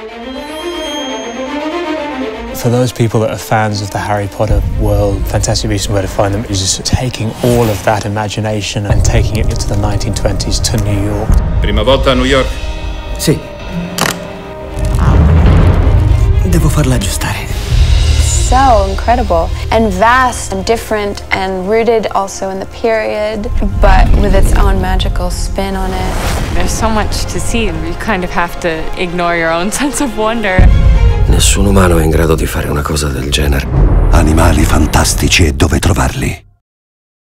For those people that are fans of the Harry Potter world, Fantastic Beasts and Where to Find Them is just taking all of that imagination and taking it into the 1920s to New York. Prima volta a New York? Sì. Devo farla aggiustare. So incredible and vast and different and rooted also in the period, but with its own magical spin on it. There's so much to see and you kind of have to ignore your own sense of wonder. Nessun umano è in grado di fare una cosa del genere. Animali fantastici e dove trovarli.